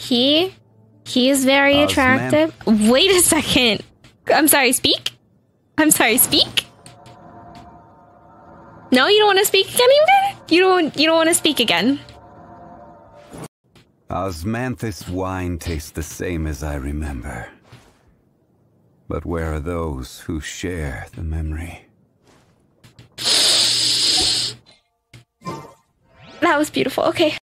He is very attractive. Wait a second. I'm sorry, speak? I'm sorry, speak? No, you don't want to speak again, You don't want to speak again. Osmanthus wine tastes the same as I remember. But where are those who share the memory? That was beautiful. Okay.